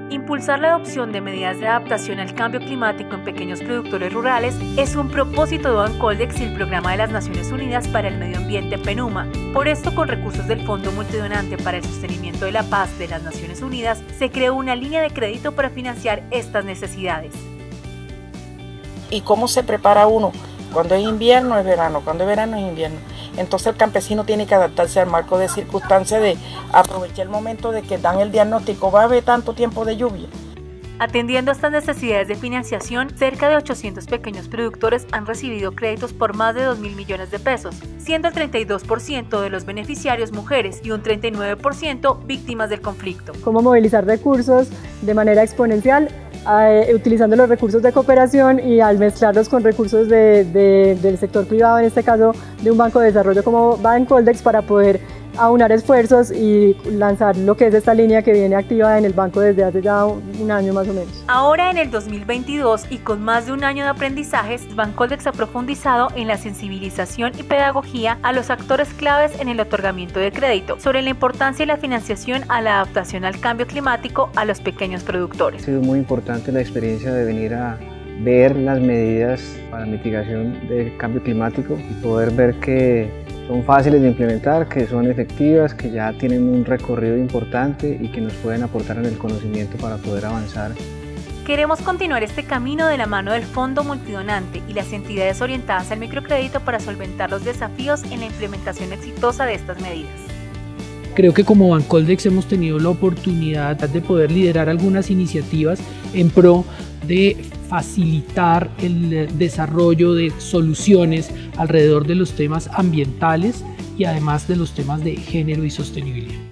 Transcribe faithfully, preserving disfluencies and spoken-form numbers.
Impulsar la adopción de medidas de adaptación al cambio climático en pequeños productores rurales es un propósito de Bancoldex y el Programa de las Naciones Unidas para el Medio Ambiente PENUMA. Por esto, con recursos del Fondo Multidonante para el Sostenimiento de la Paz de las Naciones Unidas, se creó una línea de crédito para financiar estas necesidades. ¿Y cómo se prepara uno? Cuando es invierno es verano, cuando es verano es invierno. Entonces el campesino tiene que adaptarse al marco de circunstancias, de aprovechar el momento de que dan el diagnóstico, va a haber tanto tiempo de lluvia. Atendiendo a estas necesidades de financiación, cerca de ochocientos pequeños productores han recibido créditos por más de dos mil millones de pesos, siendo el treinta y dos por ciento de los beneficiarios mujeres y un treinta y nueve por ciento víctimas del conflicto. Cómo movilizar recursos de manera exponencial, eh, utilizando los recursos de cooperación y al mezclarlos con recursos de, de, del sector privado, en este caso de un banco de desarrollo como Bancoldex, para poder aunar esfuerzos y lanzar lo que es esta línea que viene activa en el banco desde hace ya un año más o menos. Ahora, en el dos mil veintidós y con más de un año de aprendizajes, Bancoldex ha profundizado en la sensibilización y pedagogía a los actores claves en el otorgamiento de crédito sobre la importancia de la financiación a la adaptación al cambio climático a los pequeños productores. Ha sido muy importante la experiencia de venir a ver las medidas para mitigación del cambio climático y poder ver que son fáciles de implementar, que son efectivas, que ya tienen un recorrido importante y que nos pueden aportar en el conocimiento para poder avanzar. Queremos continuar este camino de la mano del Fondo Multidonante y las entidades orientadas al microcrédito para solventar los desafíos en la implementación exitosa de estas medidas. Creo que como Bancoldex hemos tenido la oportunidad de poder liderar algunas iniciativas en pro de facilitar el desarrollo de soluciones alrededor de los temas ambientales y además de los temas de género y sostenibilidad.